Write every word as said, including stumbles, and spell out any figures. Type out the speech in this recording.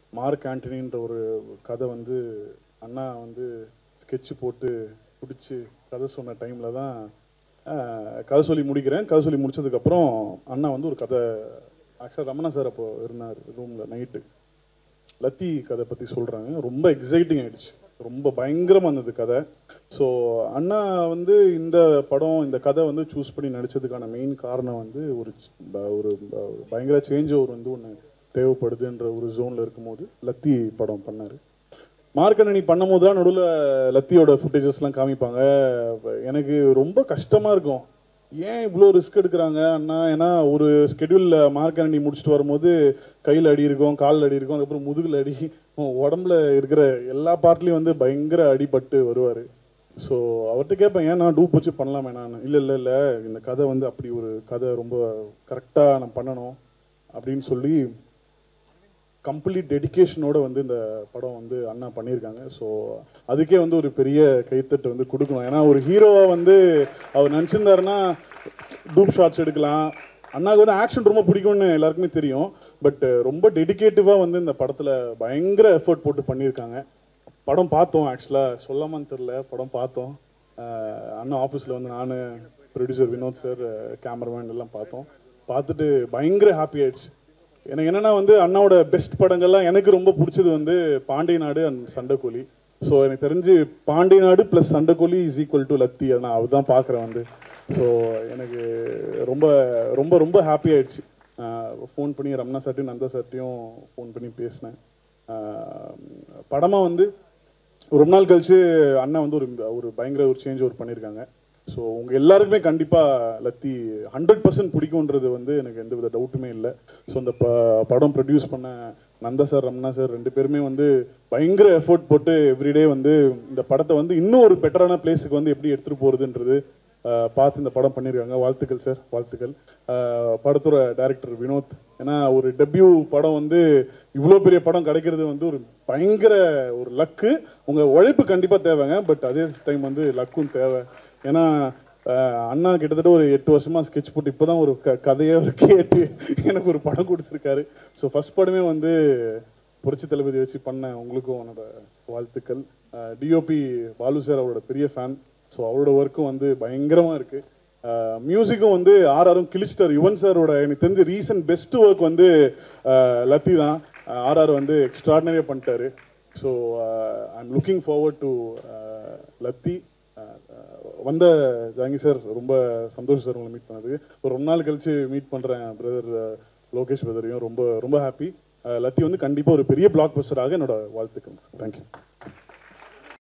Mark ஆண்டனின்ற ஒரு கதை வந்து அண்ணா வந்து ஸ்கெட்சு போட்டு பிடிச்சி கதை சொன்ன டைமில் தான் கதை சொல்லி முடிக்கிறேன். கதை சொல்லி முடிச்சதுக்கப்புறம் அண்ணா வந்து ஒரு கதை, ஆக்சுவலாக ரமணா சார் அப்போ இருந்தார் ரூமில் நைட்டு, லத்தி கதை பற்றி சொல்கிறாங்க. ரொம்ப எக்ஸைட்டிங் ஆகிடுச்சு, ரொம்ப பயங்கரமாக இருந்தது கதை. ஸோ அண்ணா வந்து இந்த படம் இந்த கதை வந்து சூஸ் பண்ணி நடித்ததுக்கான மெயின் காரணம் வந்து ஒரு ஒரு பயங்கர சேஞ்ச் ஓவர் வந்து ஒன்று தேவைப்படுதுன்ற ஒரு ஜோனில் இருக்கும்போது லத்தி படம் பண்ணார். மார்க்கண்ணி பண்ணும் போது தான் நடுவில் லத்தியோட ஃபுட்டேஜஸ்லாம் காமிப்பாங்க. எனக்கு ரொம்ப கஷ்டமாக இருக்கும், ஏன் இவ்வளோ ரிஸ்க் எடுக்கிறாங்க அண்ணா? ஏன்னா ஒரு ஸ்கெடியூலில் மார்க்கண்ணி முடிச்சுட்டு வரும்போது கையில் அடி இருக்கும், காலில் அடி இருக்கும், அதுக்கப்புறம் முதுகில் அடி, உடம்புல இருக்கிற எல்லா பார்ட்லேயும் வந்து பயங்கர அடிபட்டு வருவார். ஸோ அவர்கிட்ட கேட்பேன், ஏன் நான் டூப் வச்சு பண்ணலாமே? நான் இல்லை இல்லை இல்லை இந்த கதை வந்து அப்படி ஒரு கதை ரொம்ப கரெக்டாக நான் பண்ணணும் அப்படின்னு சொல்லி கம்ப்ளீட் டெடிக்கேஷனோட வந்து இந்த படம் வந்து அண்ணா பண்ணியிருக்காங்க. ஸோ அதுக்கே வந்து ஒரு பெரிய கைத்தட்டு வந்து கொடுக்கணும். ஏன்னா ஒரு ஹீரோவாக வந்து அவர் நினச்சிருந்தாருன்னா டூப் ஷாட்ஸ் எடுக்கலாம். அண்ணாவுக்கு வந்து ஆக்ஷன் ரொம்ப பிடிக்கும்னு எல்லாருக்குமே தெரியும். பட் ரொம்ப டெடிக்கேட்டிவாக வந்து இந்த படத்தில் பயங்கர எஃபர்ட் போட்டு பண்ணியிருக்காங்க. படம் பார்த்தோம், ஆக்சுவலாக சொல்லாமான்னு தெரில, படம் பார்த்தோம். அண்ணா ஆஃபீஸில் வந்து நான், ப்ரொடியூசர் வினோத் சார், கேமராமேன் எல்லாம் பார்த்தோம். பார்த்துட்டு பயங்கர ஹாப்பி ஆயிடுச்சு. எனக்கு என்னென்னா வந்து அண்ணாவோட பெஸ்ட் படங்கள்லாம் எனக்கு ரொம்ப பிடிச்சது வந்து பாண்டிய நாடு அண்ட் சண்டைக்கோழி. ஸோ எனக்கு தெரிஞ்சு Pandiya Naadu plus Sandakozhi is equal to Laththi. நான் அதுதான் பார்க்குறேன் வந்து. ஸோ எனக்கு ரொம்ப ரொம்ப ரொம்ப ஹாப்பி ஆயிடுச்சு. ஃபோன் பண்ணி ரமணா சார்ட்டையும் நந்தா சார்ட்டையும் ஃபோன் பண்ணி பேசினேன். படமாக வந்து ரொம்ப நாள் கழிச்சு அண்ணா வந்து ஒரு ஒரு பயங்கர ஒரு சேஞ்ச் ஓவர் பண்ணியிருக்காங்க. ஸோ உங்கள் எல்லாருக்குமே கண்டிப்பாக லத்தி ஹண்ட்ரட் பர்சன்ட் பிடிக்குன்றது வந்து எனக்கு எந்த வித டவுட்டுமே இல்லை. ஸோ இந்த ப படம் ப்ரொடியூஸ் பண்ண நந்தா சார், ரமணா சார் ரெண்டு பேருமே வந்து பயங்கர எஃபோர்ட் போட்டு எவ்ரிடே வந்து இந்த படத்தை வந்து இன்னும் ஒரு பெட்டரான பிளேஸுக்கு வந்து எப்படி எடுத்துகிட்டு போகிறதுன்றது பார்த்து இந்த படம் பண்ணியிருக்காங்க. வாழ்த்துக்கள் சார், வாழ்த்துக்கள். படத்தோட டைரக்டர் வினோத், ஏன்னா ஒரு டெபியூ படம் வந்து இவ்வளோ பெரிய படம் கிடைக்கிறது வந்து ஒரு பயங்கர ஒரு லக்கு. உங்கள் உழைப்பு கண்டிப்பாக தேவைங்க, பட் அதே டைம் வந்து லக்கும் தேவை. ஏன்னா அண்ணா கிட்டத்தட்ட ஒரு எட்டு வருஷமாக ஸ்கெட்ச் போட்டு இப்போ தான் ஒரு க கதையை அவர் கேட்டு எனக்கு ஒரு படம் கொடுத்துருக்காரு. ஸோ ஃபஸ்ட் படமே வந்து புரட்சி தளபதி வச்சு பண்ண உங்களுக்கும் அவனோட வாழ்த்துக்கள். டிஓபி பாலு சார் அவரோட பெரிய ஃபேன். ஸோ அவரோட ஒர்க்கும் வந்து பயங்கரமாக இருக்குது. மியூசிக்கும் வந்து ஆர்ஆரும் கிளிஸ்டர் யுவன் சாரோட எனக்கு தெரிஞ்ச ரீசன்ட் பெஸ்ட் ஒர்க் வந்து லத்தி தான். ஆர்ஆர் வந்து எக்ஸ்ட்ராடினரியாக பண்ணிட்டாரு. So I am looking forward to Laththi. வந்த ஜாங்கி சார், ரொம்ப சந்தோஷம் சார் உங்களை மீட் பண்ணது. ஒரு ரொம்ப நாள் கழிச்சு மீட் பண்ணுறேன் பிரதர் லோகேஷ் பிரதரையும். ரொம்ப ரொம்ப ஹாப்பி. லத்தி வந்து கண்டிப்பாக ஒரு பெரிய பிளாக் பஸ்டராக என்னோட வாழ்த்துக்கள். தேங்க்யூ.